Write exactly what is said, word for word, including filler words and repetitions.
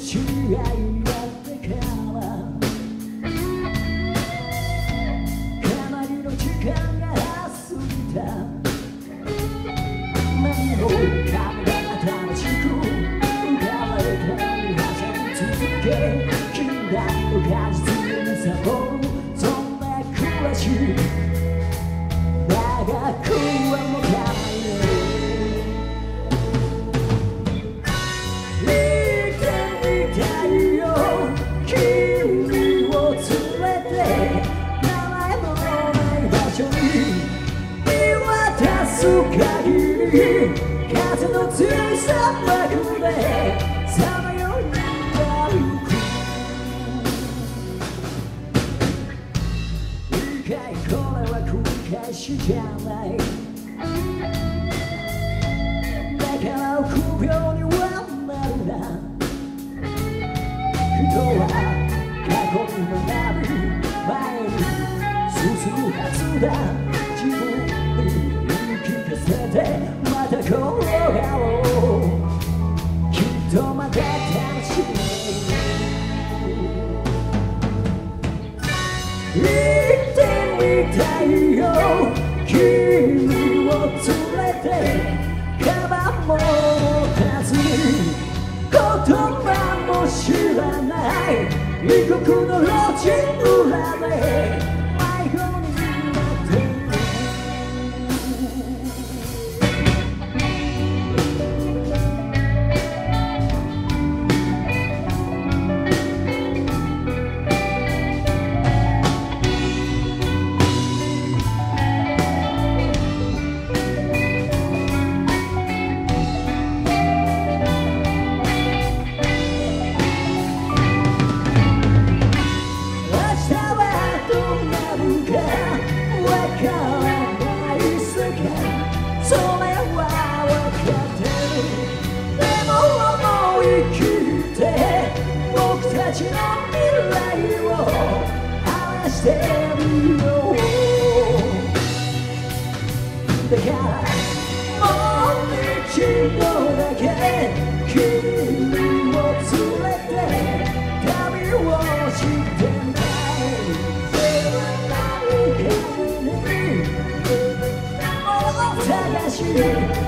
知り合いになってからかなりの時間が過ぎた。何もかもが楽しく浮かべたり走り続け、禁断の果実にサボるそんな暮らし長くはもかないよ。見てみたいよ君を連れて、名前のない場所に見渡す限り、風の強い砂漠でさまよい歩く。理解これは繰り返しじゃない。だから臆病にはなるな。人は過去に学び前に進むはずだ。自分に言い聞かせてまた転がろう。きっとまた楽しい。行ってみたいよ君を連れて、カバンも持たずに言葉も知らない異国の路地裏で迷子になってる。それは分かってる。でも思い切って僕たちの未来を話してみよう。だからもう一度だけ君を連れて旅をしてみたい。知らない風に探し